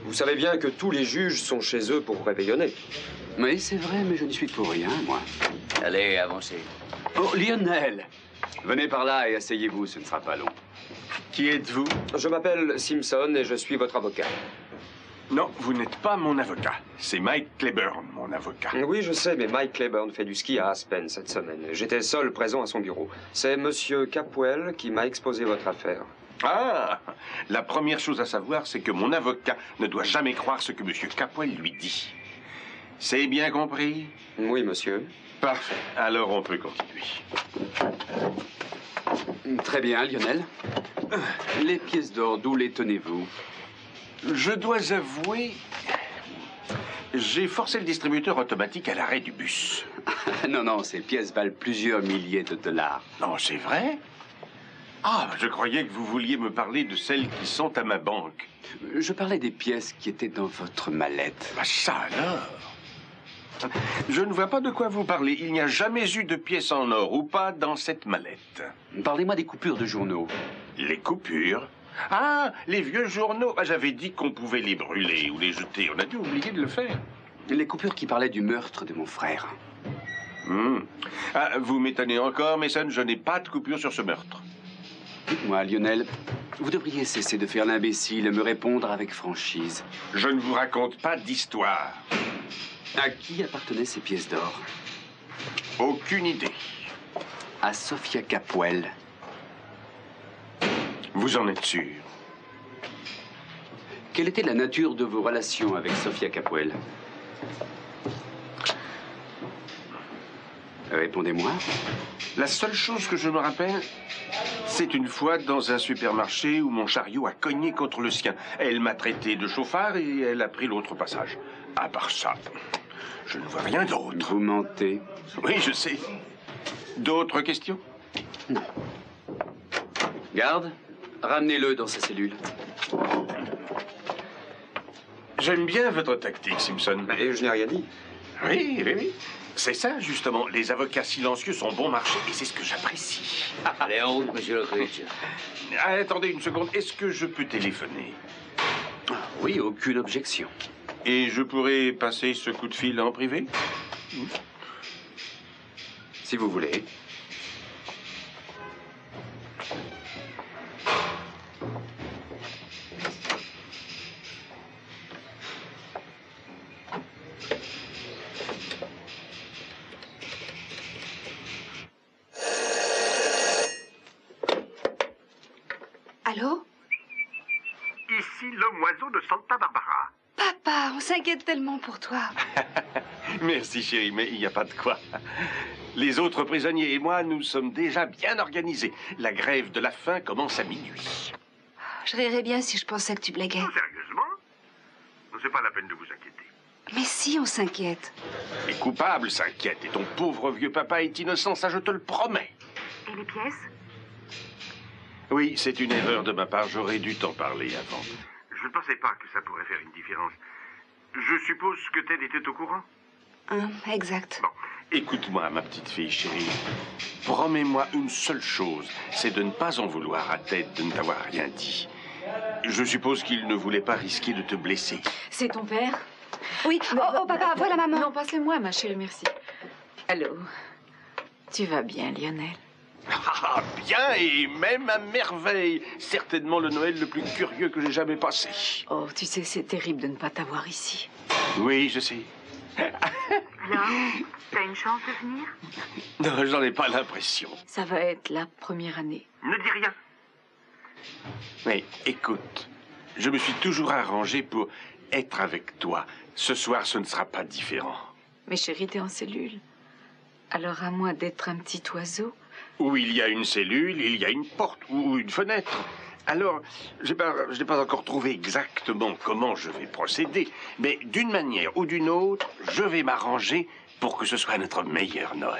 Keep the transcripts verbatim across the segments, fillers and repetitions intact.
Vous savez bien que tous les juges sont chez eux pour réveillonner. Oui, c'est vrai, mais je n'y suis pour rien, moi. Allez, avancez. Oh, Lionel! Venez par là et asseyez-vous, ce ne sera pas long. Qui êtes-vous? Je m'appelle Simpson et je suis votre avocat. Non, vous n'êtes pas mon avocat. C'est Mike Claiborne, mon avocat. Oui, je sais, mais Mike Claiborne fait du ski à Aspen cette semaine. J'étais seul présent à son bureau. C'est Monsieur Capwell qui m'a exposé votre affaire. Ah! La première chose à savoir, c'est que mon avocat ne doit jamais croire ce que Monsieur Capwell lui dit. C'est bien compris? Oui, monsieur. Parfait. Alors, on peut continuer. Très bien, Lionel. Les pièces d'or, d'où les tenez-vous? Je dois avouer, j'ai forcé le distributeur automatique à l'arrêt du bus. Non, non, ces pièces valent plusieurs milliers de dollars. Non, c'est vrai? Ah, je croyais que vous vouliez me parler de celles qui sont à ma banque. Je parlais des pièces qui étaient dans votre mallette. Bah, ça alors? Je ne vois pas de quoi vous parlez. Il n'y a jamais eu de pièces en or ou pas dans cette mallette. Parlez-moi des coupures de journaux. Les coupures? Ah, les vieux journaux. Ah, j'avais dit qu'on pouvait les brûler ou les jeter. On a dû oublier de le faire. Les coupures qui parlaient du meurtre de mon frère. Hmm. Ah, vous m'étonnez encore, Mason, je n'ai pas de coupure sur ce meurtre. Dites-moi, Lionel, vous devriez cesser de faire l'imbécile et me répondre avec franchise. Je ne vous raconte pas d'histoire. À qui appartenaient ces pièces d'or? Aucune idée. À Sophia Capwell. Vous en êtes sûr? Quelle était la nature de vos relations avec Sophia Capwell? Répondez-moi. La seule chose que je me rappelle, c'est une fois dans un supermarché où mon chariot a cogné contre le sien. Elle m'a traité de chauffard et elle a pris l'autre passage. À part ça, je ne vois rien d'autre. Vous mentez. Oui, je sais. D'autres questions? Non. Garde, ramenez-le dans sa cellule. J'aime bien votre tactique, Simpson. Et je n'ai rien dit. Oui, oui, oui. C'est ça, justement. Les avocats silencieux sont bon marché et c'est ce que j'apprécie. Allez, en route, monsieur Lockridge. Ah, attendez une seconde. Est-ce que je peux téléphoner? Oui, aucune objection. Et je pourrais passer ce coup de fil en privé? Si vous voulez. Allô? Ici l'homme oiseau de Santa Barbara. Papa, on s'inquiète tellement pour toi. Merci, chérie, mais il n'y a pas de quoi. Les autres prisonniers et moi, nous sommes déjà bien organisés. La grève de la faim commence à minuit. Je rirais bien si je pensais que tu blaguais. Oh, sérieusement? C'est pas la peine de vous inquiéter. Mais si, on s'inquiète. Les coupables s'inquiètent et ton pauvre vieux papa est innocent, ça je te le promets. Et les pièces? Oui, c'est une erreur de ma part, j'aurais dû t'en parler avant. Je ne pensais pas que ça pourrait faire une différence. Je suppose que Ted était au courant? Hein, exact. Bon. Écoute-moi, ma petite fille chérie. Promets-moi une seule chose, c'est de ne pas en vouloir à Ted de ne t'avoir rien dit. Je suppose qu'il ne voulait pas risquer de te blesser. C'est ton père? Oui. Oh, oh, papa, voilà maman. Non, passe-le-moi, ma chérie, merci. Allô? Tu vas bien, Lionel? Ah, bien, et même à merveille. Certainement le Noël le plus curieux que j'ai jamais passé. Oh, tu sais, c'est terrible de ne pas t'avoir ici. Oui, je sais. Alors, t'as une chance de venir? Non, j'en ai pas l'impression. Ça va être la première année. Ne dis rien. Mais écoute, je me suis toujours arrangé pour être avec toi. Ce soir, ce ne sera pas différent. Mais chérie, t'es en cellule. Alors, à moins d'être un petit oiseau... Où il y a une cellule, il y a une porte ou une fenêtre. Alors, j'ai pas, je n'ai pas encore trouvé exactement comment je vais procéder, mais d'une manière ou d'une autre, je vais m'arranger pour que ce soit notre meilleur Noël.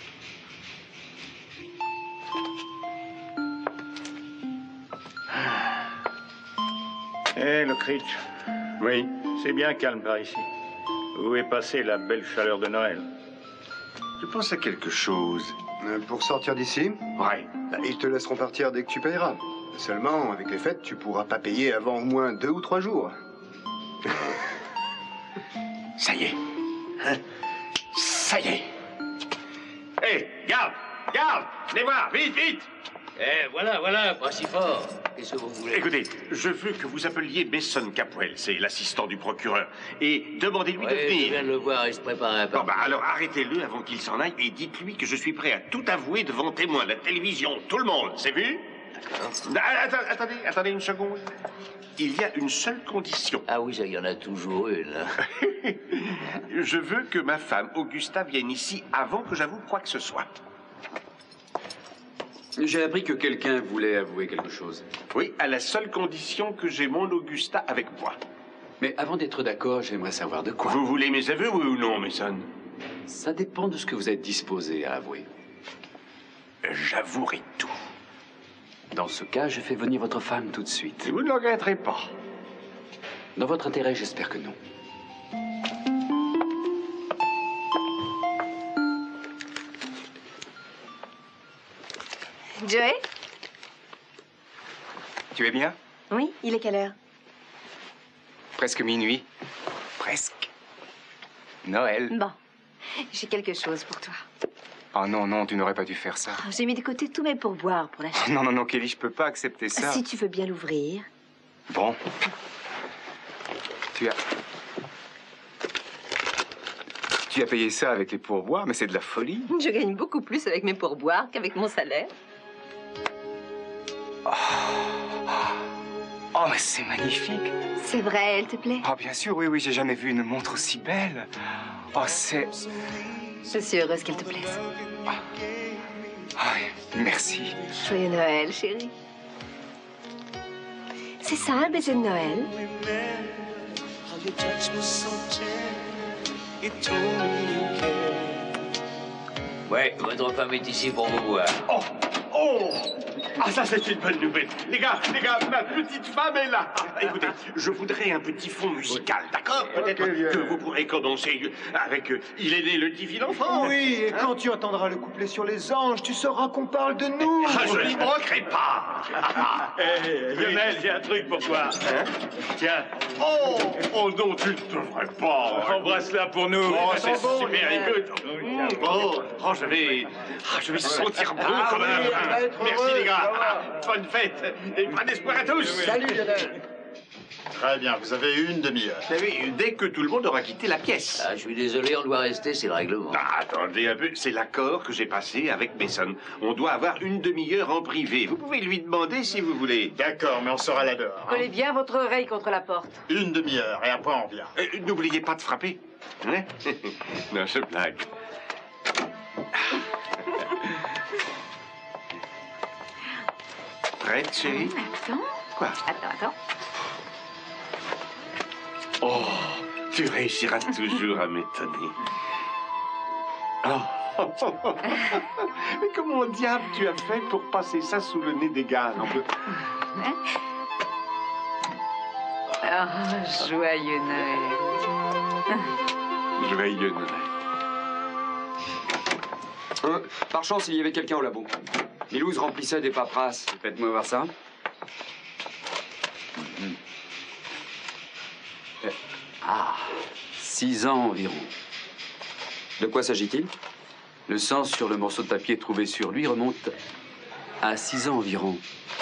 Hé, hey, Lockridge. Oui. C'est bien calme par ici. Où est passée la belle chaleur de Noël? Je pense à quelque chose. Euh, Pour sortir d'ici? Ouais. Bah, ils te laisseront partir dès que tu payeras. Seulement, avec les fêtes, tu pourras pas payer avant au moins deux ou trois jours. Ça y est. Hein? Ça y est. Hé, hey, garde, garde, venez voir, vite, vite. Eh, voilà, voilà, pas si fort. Qu'est-ce que vous voulez? Écoutez, je veux que vous appeliez Mason Capwell, c'est l'assistant du procureur, et demandez-lui Ouais, de je venir. viens de le voir, il se prépare à Bon, partir. bah alors arrêtez-le avant qu'il s'en aille et dites-lui que je suis prêt à tout avouer devant témoin, la télévision, tout le monde, c'est vu? D'accord. Attendez, attendez, attendez une seconde. Il y a une seule condition. Ah oui, ça, il y en a toujours une. Hein. Je veux que ma femme, Augusta, vienne ici avant que j'avoue quoi que ce soit. J'ai appris que quelqu'un voulait avouer quelque chose. Oui, à la seule condition que j'ai mon Augusta avec moi. Mais avant d'être d'accord, j'aimerais savoir de quoi. Vous voulez mes aveux, oui ou non, Mason? Ça dépend de ce que vous êtes disposé à avouer. J'avouerai tout. Dans ce cas, je fais venir votre femme tout de suite. Et vous ne le regretterez pas. Dans votre intérêt, j'espère que non. Joey? Tu es bien? Oui, il est quelle heure? Presque minuit. Presque. Noël. Bon, j'ai quelque chose pour toi. Oh non, non, tu n'aurais pas dû faire ça. Oh, j'ai mis de côté tous mes pourboires pour l'acheter. Non, non, non, Kelly, je peux pas accepter ça. Si tu veux bien l'ouvrir. Bon. Tu as... Tu as payé ça avec les pourboires, mais c'est de la folie. Je gagne beaucoup plus avec mes pourboires qu'avec mon salaire. Oh, oh mais c'est magnifique. C'est vrai, elle te plaît? Oh, bien sûr, oui, oui, j'ai jamais vu une montre aussi belle. Oh, c'est... Je suis heureuse qu'elle te plaise. Ah, merci. Joyeux Noël, chérie. C'est ça, un baiser de Noël. Ouais, votre femme est ici pour vous voir. Oh, oh. Ah, ça, c'est une bonne nouvelle. Les gars, les gars, ma petite femme est là. Écoutez, je voudrais un petit fond musical, d'accord? Peut-être Ok, que vous pourrez commencer avec euh, Il est né le divin enfant. Oui, et Hein? quand tu entendras le couplet sur les anges, tu sauras qu'on parle de nous. Ah, je n'y manquerai pas. Hé, Lionel, j'ai un truc pour toi. Hein? Tiens, Oh, oh non, tu ne devrais pas. embrasse-la pour nous. Oh, c'est bon, super, Lionel. écoute. Oh, oh, je vais, ah, je vais sentir bon Ah quand oui, même. elle va être Merci heureuse, les gars. ça va. Ah, bonne fête et bon espoir à tous. Salut, Lionel. Très bien, vous avez une demi-heure. Vous savez, dès que tout le monde aura quitté la pièce. Ah, je suis désolé, on doit rester, c'est le règlement. Ah, attendez un peu, c'est l'accord que j'ai passé avec Mason. On doit avoir une demi-heure en privé. Vous pouvez lui demander si vous voulez. D'accord, mais on sera là dehors. hein. Collez bien votre oreille contre la porte. Une demi-heure, et après on revient. Euh, N'oubliez pas de frapper. Hein? Non, je blague. Prête, chérie? Attends. Quoi? Attends, attends. Oh, tu réussiras toujours à m'étonner. Oh. Mais comment diable tu as fait pour passer ça sous le nez des gardes? Oh, joyeux Noël. Joyeux Noël. Euh, par chance, il y avait quelqu'un au labo. Milouz remplissait des paperasses. Faites-moi voir ça. Mhm. Euh, Ah, six ans environ. De quoi s'agit-il? Le sang sur le morceau de papier trouvé sur lui remonte à six ans environ.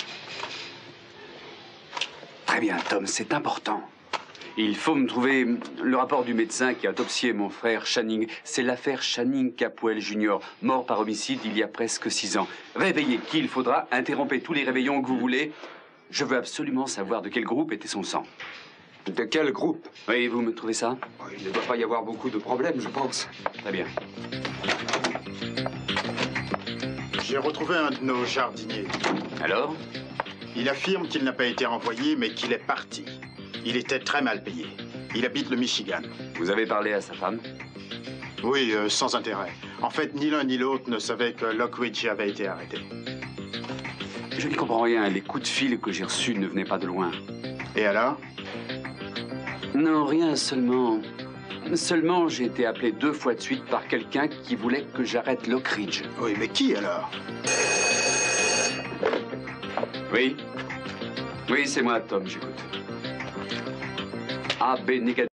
Très bien, Tom, c'est important. Il faut me trouver le rapport du médecin qui a autopsié mon frère Channing. C'est l'affaire Channing Capwell junior, mort par homicide il y a presque six ans. Réveillez qui il faudra, interrompez tous les réveillons que vous voulez. Je veux absolument savoir de quel groupe était son sang. De quel groupe? Oui, vous me trouvez ça? Il ne doit pas y avoir beaucoup de problèmes, je pense. Très bien. J'ai retrouvé un de nos jardiniers. Alors? Il affirme qu'il n'a pas été renvoyé, mais qu'il est parti. Il était très mal payé. Il habite le Michigan. Vous avez parlé à sa femme? Oui, euh, sans intérêt. En fait, ni l'un ni l'autre ne savaient que Lockridge avait été arrêté. Je n'y comprends rien. Les coups de fil que j'ai reçus ne venaient pas de loin. Et alors? Non, rien, seulement... Seulement, j'ai été appelé deux fois de suite par quelqu'un qui voulait que j'arrête Lockridge. Oui, mais qui alors? Oui. Oui, c'est moi, Tom, j'écoute. A B négatif.